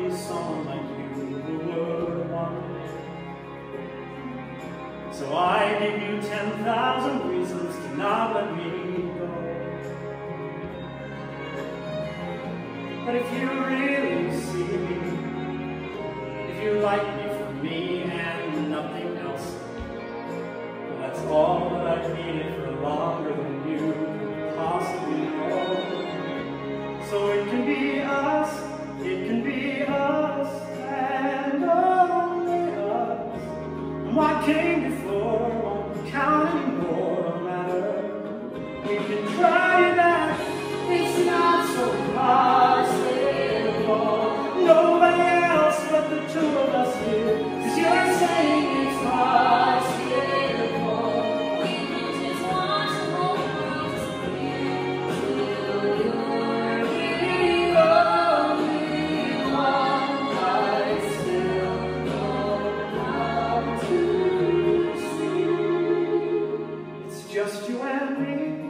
be someone like you who would want me. So I give you 10,000 reasons to not let me go. But if you really see me, if you like me for me and nothing else, well, that's all that I've needed for longer than you could possibly know. So it can be us, and only us. And what came before won't count anymore, no matter. We can try that, it's not so possible. Nobody else but the two of us here, 'cause you're saying it's possible. We can just watch the whole world disappear. You're the only one I still know how to see. It's just you and me.